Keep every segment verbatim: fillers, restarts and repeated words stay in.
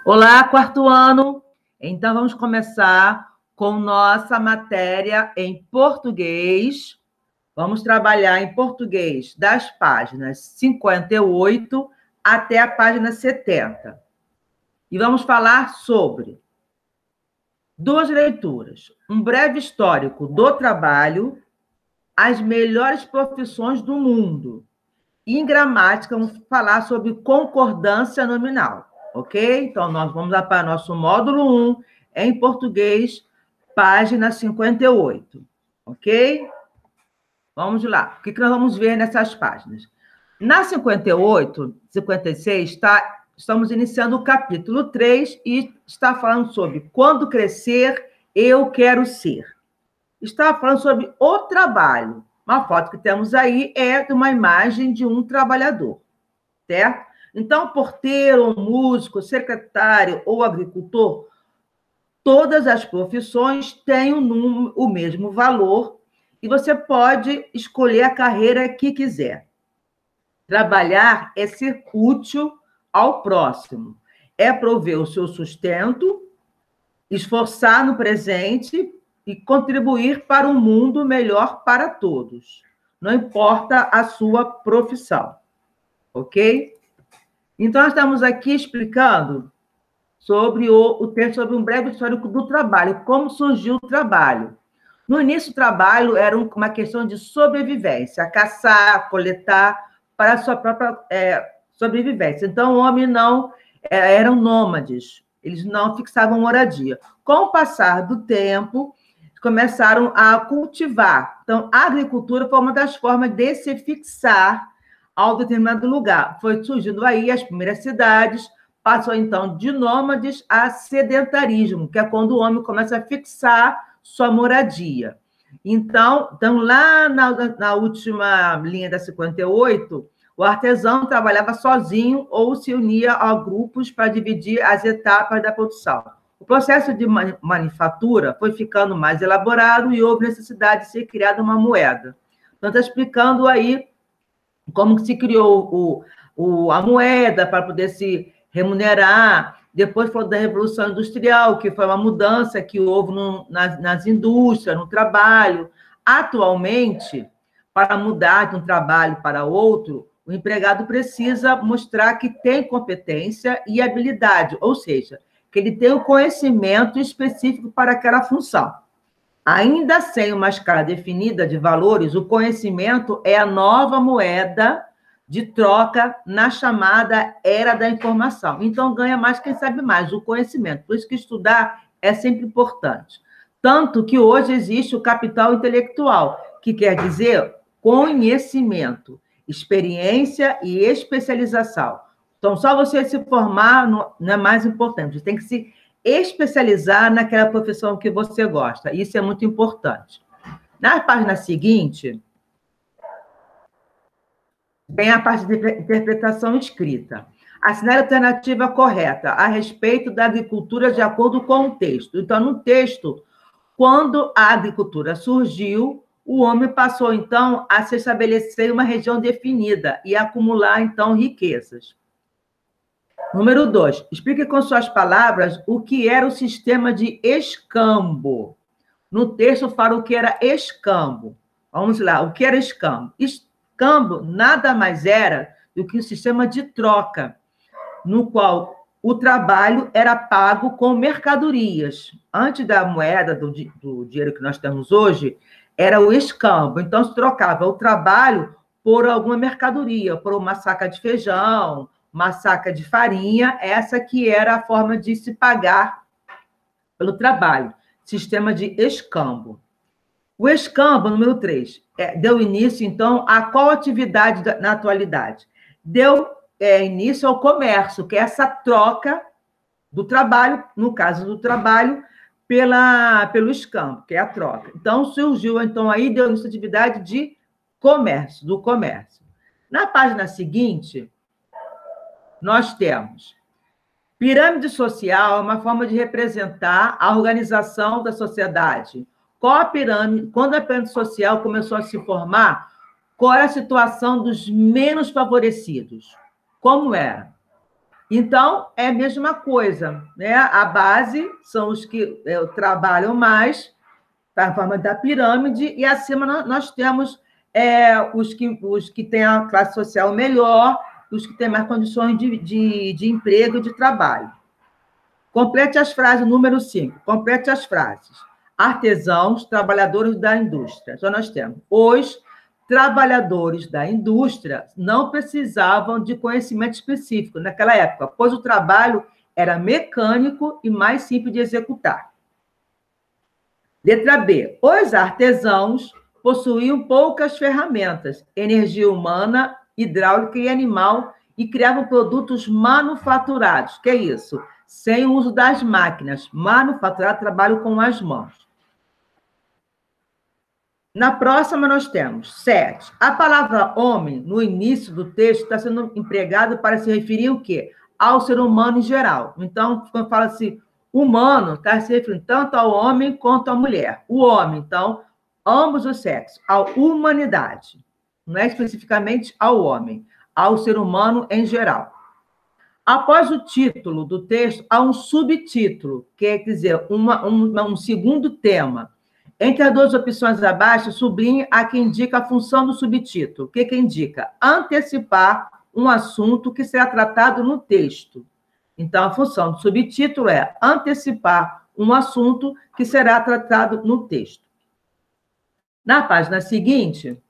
Olá, quarto ano! Então, vamos começar com nossa matéria em português. Vamos trabalhar em português das páginas cinquenta e oito até a página setenta. E vamos falar sobre duas leituras. Um breve histórico do trabalho, as melhores profissões do mundo. E em gramática, vamos falar sobre concordância nominal. Ok? Então, nós vamos lá para nosso módulo um, em português, página cinquenta e oito. Ok? Vamos lá. O que nós vamos ver nessas páginas? Na cinquenta e oito, cinquenta e seis, tá, estamos iniciando o capítulo três e está falando sobre quando crescer, eu quero ser. Está falando sobre o trabalho. Uma foto que temos aí é de uma imagem de um trabalhador, certo? Então, porteiro, músico, secretário ou agricultor, todas as profissões têm o, número, o mesmo valor e você pode escolher a carreira que quiser. Trabalhar é ser útil ao próximo, é prover o seu sustento, esforçar no presente e contribuir para um mundo melhor para todos. Não importa a sua profissão, ok? Então, nós estamos aqui explicando sobre o, o texto, sobre um breve histórico do trabalho, como surgiu o trabalho. No início, o trabalho era uma questão de sobrevivência, caçar, coletar para a sua própria é, sobrevivência. Então, o homem não é, eram nômades, eles não fixavam moradia. Com o passar do tempo, começaram a cultivar. Então, a agricultura foi uma das formas de se fixar ao determinado lugar. Foi surgindo aí as primeiras cidades, passou então de nômades a sedentarismo, que é quando o homem começa a fixar sua moradia. Então, então lá na, na última linha da cinquenta e oito, o artesão trabalhava sozinho ou se unia a grupos para dividir as etapas da produção. O processo de manufatura foi ficando mais elaborado e houve necessidade de ser criada uma moeda. Então, está explicando aí como se criou o, o, a moeda para poder se remunerar. Depois falou da Revolução Industrial, que foi uma mudança que houve no, nas, nas indústrias, no trabalho. Atualmente, para mudar de um trabalho para outro, o empregado precisa mostrar que tem competência e habilidade, ou seja, que ele tem o conhecimento específico para aquela função. Ainda sem uma escala definida de valores, o conhecimento é a nova moeda de troca na chamada era da informação. Então, ganha mais quem sabe mais, o conhecimento. Por isso que estudar é sempre importante. Tanto que hoje existe o capital intelectual, que quer dizer conhecimento, experiência e especialização. Então, só você se formar não é mais importante, você tem que se especializar naquela profissão que você gosta. Isso é muito importante. Na página seguinte, vem a parte de interpretação escrita. Assinar a alternativa correta a respeito da agricultura de acordo com o texto. Então, no texto, quando a agricultura surgiu, o homem passou, então, a se estabelecer em uma região definida e acumular, então, riquezas. Número dois, explique com suas palavras o que era o sistema de escambo. No texto fala o que era escambo. Vamos lá, o que era escambo? Escambo nada mais era do que o sistema de troca, no qual o trabalho era pago com mercadorias. Antes da moeda, do, do dinheiro que nós temos hoje, era o escambo. Então, se trocava o trabalho por alguma mercadoria, por uma saca de feijão, uma saca de farinha, essa que era a forma de se pagar pelo trabalho, sistema de escambo. O escambo, número três, é, deu início, então, a qual atividade da, na atualidade? Deu é, início ao comércio, que é essa troca do trabalho, no caso do trabalho, pela, pelo escambo, que é a troca. Então, surgiu, então, aí deu início à atividade de comércio, do comércio. Na página seguinte, nós temos pirâmide social, é uma forma de representar a organização da sociedade. Qual a pirâmide, quando a pirâmide social começou a se formar, qual era a situação dos menos favorecidos? Como era? Então, é a mesma coisa, né? A base são os que é, trabalham mais, tá, na forma da pirâmide, e acima nós, nós temos é, os, que, os que têm a classe social melhor, os que têm mais condições de, de, de emprego e de trabalho. Complete as frases, número cinco. Complete as frases. Artesãos, trabalhadores da indústria. Então, nós temos os trabalhadores da indústria não precisavam de conhecimento específico naquela época, pois o trabalho era mecânico e mais simples de executar. Letra B. Os artesãos possuíam poucas ferramentas, energia humana, hidráulica e animal, e criavam produtos manufaturados. Que é isso? Sem o uso das máquinas. Manufaturar, trabalho com as mãos. Na próxima, nós temos sete. A palavra homem, no início do texto, está sendo empregada para se referir ao quê? Ao ser humano em geral. Então, quando fala assim, humano, está se referindo tanto ao homem quanto à mulher. O homem, então, ambos os sexos, à humanidade. Não é especificamente ao homem, ao ser humano em geral. Após o título do texto, há um subtítulo, quer dizer, uma, um, um segundo tema. Entre as duas opções abaixo, sublinhe a que indica a função do subtítulo. O que, que indica? Antecipar um assunto que será tratado no texto. Então, a função do subtítulo é antecipar um assunto que será tratado no texto. Na página seguinte,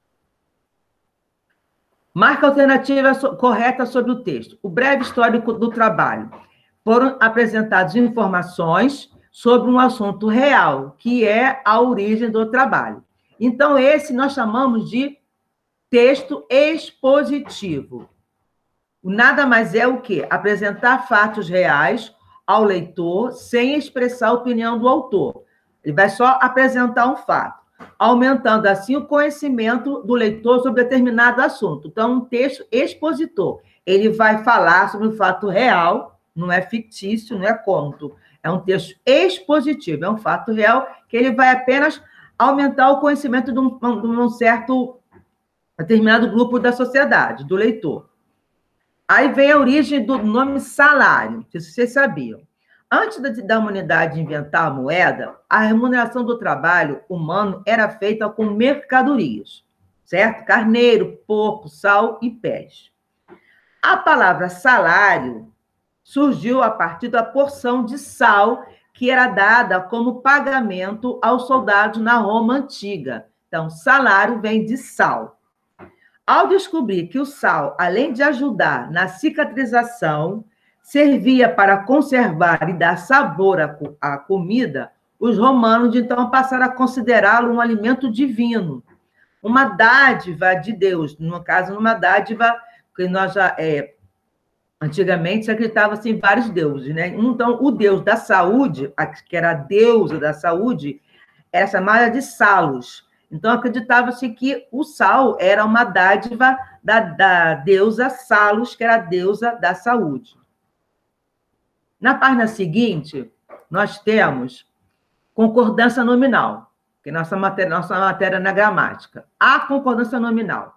marca a alternativa correta sobre o texto. O breve histórico do trabalho. Foram apresentadas informações sobre um assunto real, que é a origem do trabalho. Então, esse nós chamamos de texto expositivo. Nada mais é o quê? Apresentar fatos reais ao leitor sem expressar a opinião do autor. Ele vai só apresentar um fato, aumentando assim o conhecimento do leitor sobre determinado assunto. Então, um texto expositor. Ele vai falar sobre um fato real, não é fictício, não é conto. É um texto expositivo, é um fato real que ele vai apenas aumentar o conhecimento de um, de um certo determinado grupo da sociedade, do leitor. Aí vem a origem do nome salário, se vocês sabiam. Antes da humanidade inventar a moeda, a remuneração do trabalho humano era feita com mercadorias, certo? Carneiro, porco, sal e pés. A palavra salário surgiu a partir da porção de sal que era dada como pagamento aos soldados na Roma antiga. Então, salário vem de sal. Ao descobrir que o sal, além de ajudar na cicatrização, servia para conservar e dar sabor à comida, os romanos então passaram a considerá-lo um alimento divino, uma dádiva de Deus, no caso, uma dádiva que nós já é, antigamente se acreditava-se em vários deuses, né? Então, o deus da saúde, que era a deusa da saúde, era chamada de Salus. Então, acreditava-se que o sal era uma dádiva da, da deusa Salus, que era a deusa da saúde. Na página seguinte, nós temos concordância nominal, que é nossa matéria, nossa matéria na gramática. A concordância nominal.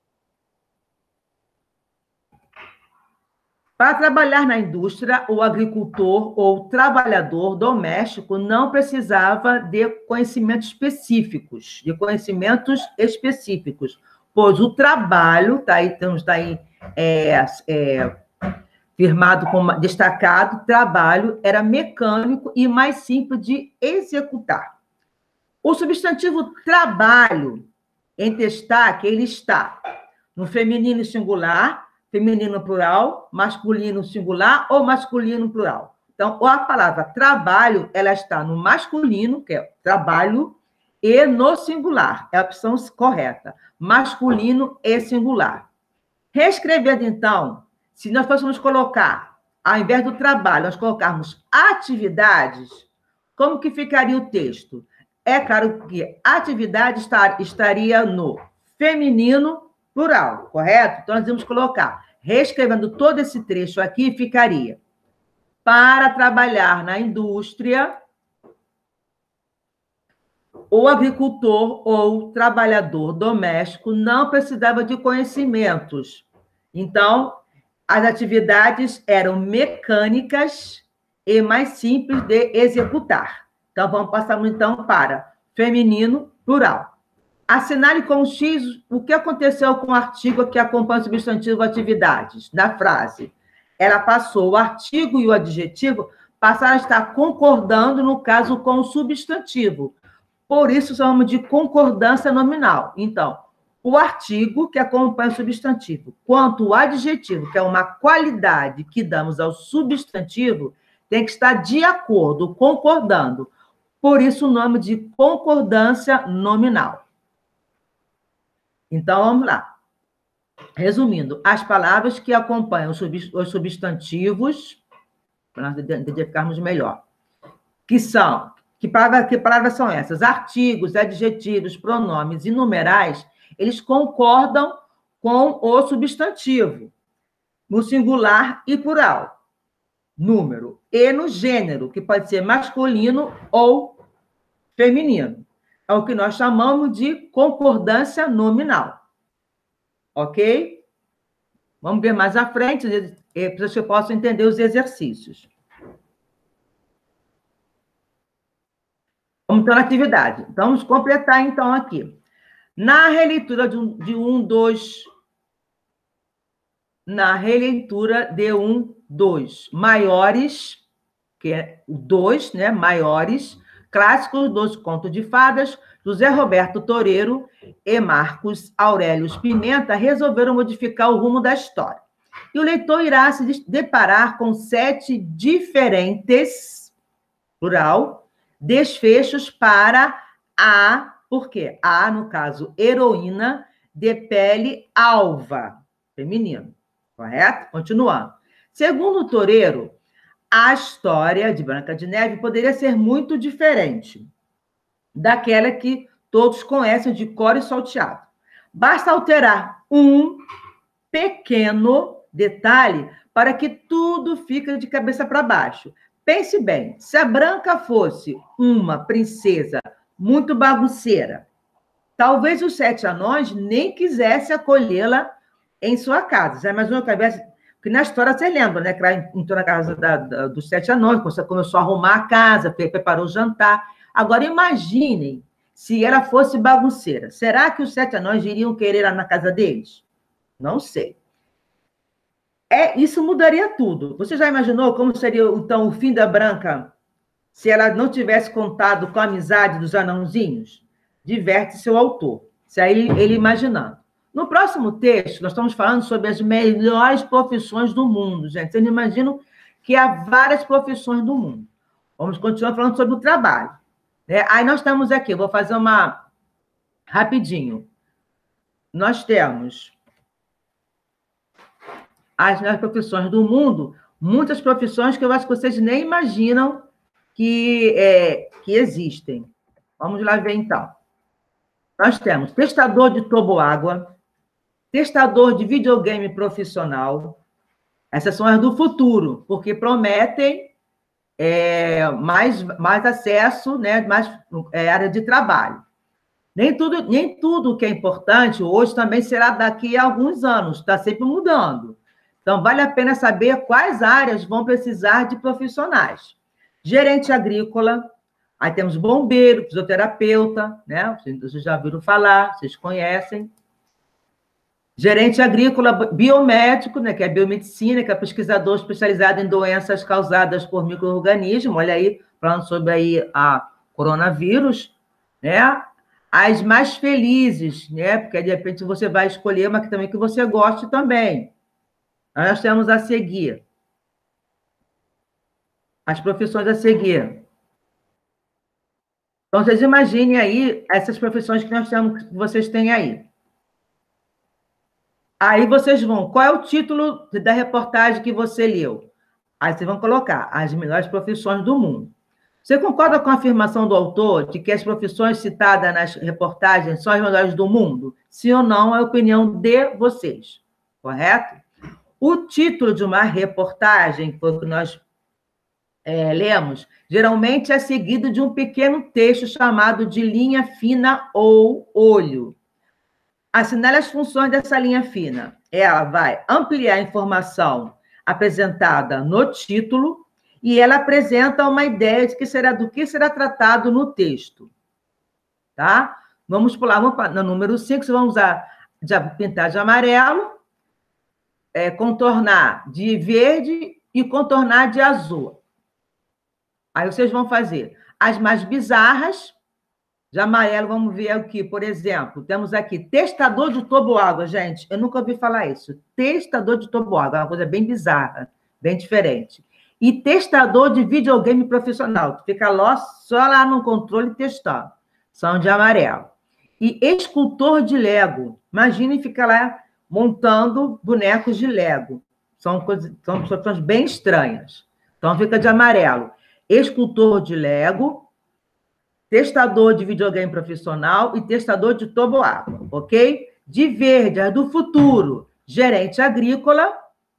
Para trabalhar na indústria, o agricultor ou trabalhador doméstico não precisava de conhecimentos específicos, de conhecimentos específicos, pois o trabalho, tá aí, está aí é, é, firmado como destacado, trabalho era mecânico e mais simples de executar. O substantivo trabalho, em destaque, ele está no feminino singular, feminino plural, masculino singular ou masculino plural. Então, a palavra trabalho, ela está no masculino, que é trabalho, e no singular, é a opção correta, masculino e singular. Reescrevendo, então, se nós fôssemos colocar, ao invés do trabalho, nós colocarmos atividades, como que ficaria o texto? É claro que atividade estar, estaria no feminino plural, correto? Então, nós vamos colocar, reescrevendo todo esse trecho aqui, ficaria: para trabalhar na indústria, o agricultor ou trabalhador doméstico não precisava de conhecimentos. Então, As atividades eram mecânicas e mais simples de executar. Então, vamos passar, então, para feminino, plural. Assinale com o X o que aconteceu com o artigo que acompanha o substantivo atividades, na frase. Ela passou, o artigo e o adjetivo passaram a estar concordando, no caso, com o substantivo. Por isso, chamamos de concordância nominal. Então, o artigo que acompanha o substantivo, quanto o adjetivo, que é uma qualidade que damos ao substantivo, tem que estar de acordo, concordando. Por isso, o nome de concordância nominal. Então, vamos lá. Resumindo, as palavras que acompanham os substantivos, para nós identificarmos melhor, que são, que palavras, que palavras são essas? Artigos, adjetivos, pronomes e numerais, eles concordam com o substantivo, no singular e plural, número, e no gênero, que pode ser masculino ou feminino. É o que nós chamamos de concordância nominal. Ok? Vamos ver mais à frente, para que eu possa entender os exercícios. Vamos então na atividade. Então, vamos completar, então, aqui. Na releitura de um, de um, dois, na releitura de um, dois, maiores, que é o dois, né? Maiores, clássicos dos contos de fadas, José Roberto Toreiro e Marcos Aurélio Pimenta resolveram modificar o rumo da história. E o leitor irá se deparar com sete diferentes, plural, desfechos para a, por quê? A, no caso, heroína de pele alva, feminino, correto? Continuando. Segundo Toreiro, a história de Branca de Neve poderia ser muito diferente daquela que todos conhecem de cor e salteado. Basta alterar um pequeno detalhe para que tudo fique de cabeça para baixo. Pense bem, se a Branca fosse uma princesa muito bagunceira, talvez os sete anões nem quisessem acolhê-la em sua casa. Já imaginou que Porque na história você lembra, né? Que ela entrou na casa da, da, dos sete anões, começou a arrumar a casa, preparou o jantar. Agora, imaginem se ela fosse bagunceira. Será que os sete anões iriam querer lá na casa deles? Não sei. É, isso mudaria tudo. Você já imaginou como seria, então, o fim da Branca se ela não tivesse contado com a amizade dos anãozinhos? Diverte-se o autor. Isso aí ele imaginando. No próximo texto, nós estamos falando sobre as melhores profissões do mundo, gente. Vocês imaginam que há várias profissões do mundo. Vamos continuar falando sobre o trabalho. Né? Aí nós temos aqui, vou fazer uma rapidinho. Nós temos as melhores profissões do mundo, muitas profissões que eu acho que vocês nem imaginam que, é, que existem. Vamos lá ver, então. Nós temos testador de toboágua, testador de videogame profissional. Essas são as do futuro, porque prometem é, mais, mais acesso, né, mais é, área de trabalho. Nem tudo, nem tudo que é importante hoje também será daqui a alguns anos, está sempre mudando. Então, vale a pena saber quais áreas vão precisar de profissionais. Gerente agrícola, aí temos bombeiro, fisioterapeuta, né? Vocês já viram falar, vocês conhecem. Gerente agrícola, biomédico, né, que é biomedicina, que é pesquisador especializado em doenças causadas por micro-organismos, olha aí, falando sobre aí a coronavírus, né? As mais felizes, né? Porque, de repente, você vai escolher uma que também que você goste também. Nós temos a seguir. As profissões a seguir. Então, vocês imaginem aí essas profissões que nós temos, que vocês têm aí. Aí vocês vão, qual é o título da reportagem que você leu? Aí vocês vão colocar as melhores profissões do mundo. Você concorda com a afirmação do autor de que as profissões citadas nas reportagens são as melhores do mundo? Sim ou não, é a opinião de vocês, correto? O título de uma reportagem, foi o que nós é, lemos, geralmente é seguido de um pequeno texto chamado de linha fina ou olho. Assinale as funções dessa linha fina. Ela vai ampliar a informação apresentada no título e ela apresenta uma ideia de que será, do que será tratado no texto. Tá? Vamos pular, vamos para, no número cinco, vocês vão usar, de, pintar de amarelo, é, contornar de verde e contornar de azul. Aí vocês vão fazer as mais bizarras, de amarelo, vamos ver aqui, por exemplo, temos aqui testador de toboágua, gente, eu nunca ouvi falar isso. Testador de toboágua, é uma coisa bem bizarra, bem diferente. E testador de videogame profissional, que fica lá, só lá no controle testando, são de amarelo. E escultor de Lego, imaginem ficar lá montando bonecos de Lego. São coisas, são situações bem estranhas. Então, fica de amarelo. Escultor de Lego, testador de videogame profissional e testador de toboágua, ok? De verde, as do futuro, gerente agrícola,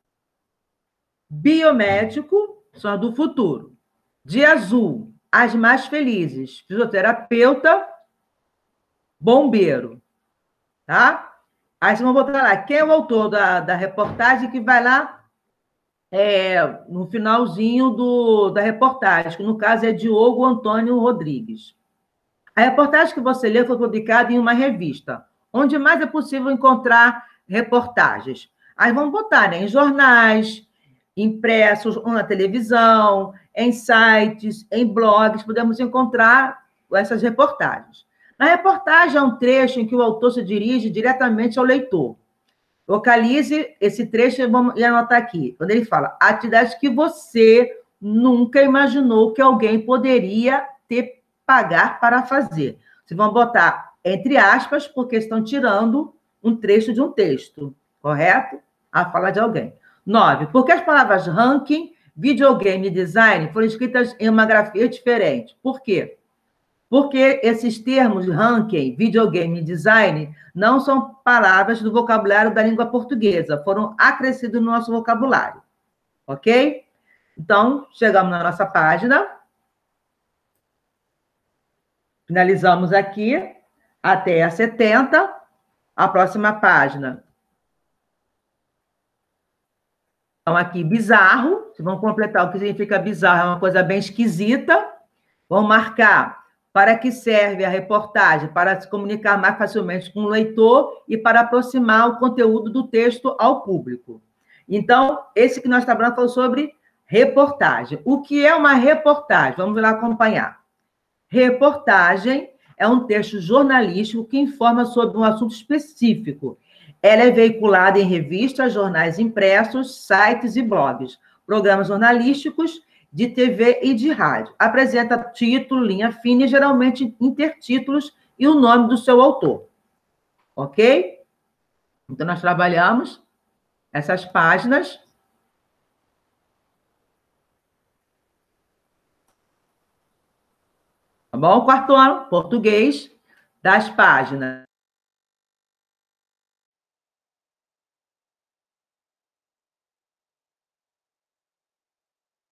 biomédico, são as do futuro. De azul, as mais felizes, fisioterapeuta, bombeiro, tá? Aí vocês vão botar lá, quem é o autor da, da reportagem que vai lá é, no finalzinho do, da reportagem, que no caso é Diogo Antônio Rodrigues. A reportagem que você leu foi publicada em uma revista, onde mais é possível encontrar reportagens. Aí vamos botar, né, em jornais, impressos, ou na televisão, em sites, em blogs, podemos encontrar essas reportagens. Na reportagem é um trecho em que o autor se dirige diretamente ao leitor. Localize esse trecho e vamos anotar aqui. Quando ele fala, atividade que você nunca imaginou que alguém poderia ter pagar para fazer. Vocês vão botar entre aspas, porque estão tirando um trecho de um texto, correto? A fala de alguém. Nove, porque as palavras ranking, videogame e design foram escritas em uma grafia diferente. Por quê? Porque esses termos, ranking, videogame e design, não são palavras do vocabulário da língua portuguesa, foram acrescidos no nosso vocabulário. Ok? Então, chegamos na nossa página. Finalizamos aqui até a setenta. A próxima página. Então, aqui, bizarro. Vocês vão completar o que significa bizarro. É uma coisa bem esquisita. Vão marcar para que serve a reportagem, para se comunicar mais facilmente com o leitor e para aproximar o conteúdo do texto ao público. Então, esse que nós trabalhamos falou sobre reportagem. O que é uma reportagem? Vamos lá acompanhar. Reportagem é um texto jornalístico que informa sobre um assunto específico. Ela é veiculada em revistas, jornais impressos, sites e blogs, programas jornalísticos de T V e de rádio. Apresenta título, linha fina e geralmente intertítulos e o nome do seu autor. Ok? Então, nós trabalhamos essas páginas. Tá bom? Quarto ano, português, das páginas